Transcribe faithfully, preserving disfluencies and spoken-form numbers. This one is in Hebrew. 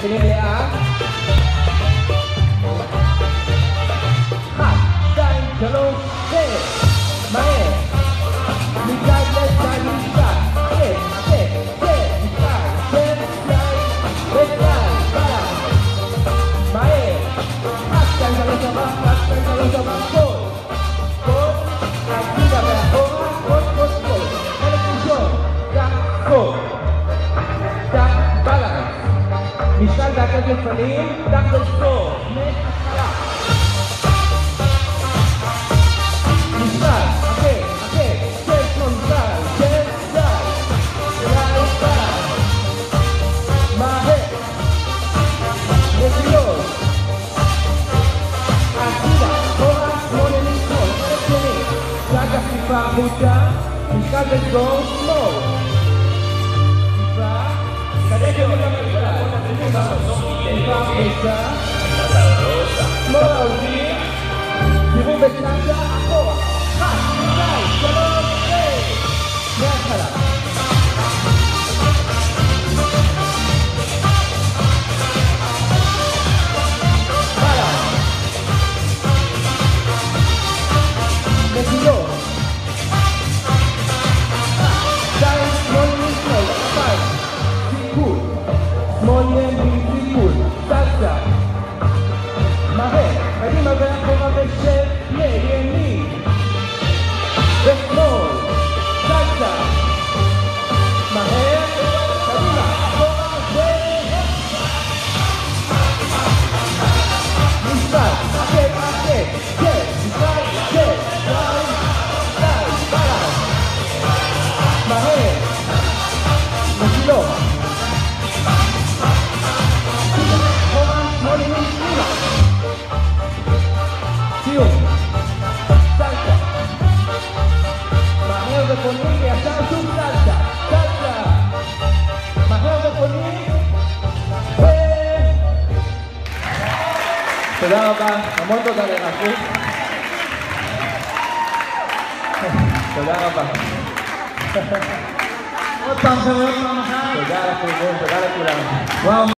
מתחילים לאט. אחת, שתיים, שלוש, שש. מהר. מצד לצד מצד. כן, כן, כן, מצד, כן, צד, וצד, בלם. מהר. אחת, שתיים, שלוש, ארבע, אחת, שתיים, שלוש, ארבע, קוד. קוד, עקידה מאחורה, קוד, קוד, קוד. חלק ראשון, דק, קוד. דק, בלם. משקל דקת לפנים, דק בספור, מהתחלה. משקל, אחר, אחר, של שמונקל, של צל, צל, צל. מהר. נפילות. עקידה, אחורה, שמונה לשמאל, חלק שני. דק אכיפה החוצה, משקל בספור, שמאל. אכיפה, כדי שיורד למרכז. אכיפה החוצה, שמאל העובדים, סיבוב בצנדה, אחורה. אחת, שתיים, שלוש, שש. מההתחלה. הלאה. נפילות. שתיים, שמאל משמאל, שתיים. סיכול. שמאל ימין, סיכול. סלסה. מהר. קדימה ואחורה ושב. לימין. ושמאל. סלסה. מהר. קדימה. אחורה ושב. משפט. אחר, אחר. כן. משפט. כן. שתיים. שתיים. בלם. מהר. נפילות. אחורה, שמאל ימין, שמאלה. סיום. סלסה. מהר ופונים, ישר שוב סלסה. סלסה. מהר ופונים. ו... תודה רבה, המון תודה לרפי. תודה רבה. עוד פעם, חבר'ה, עוד פעם אחת. תודה לכולם, תודה לכולם. וואו.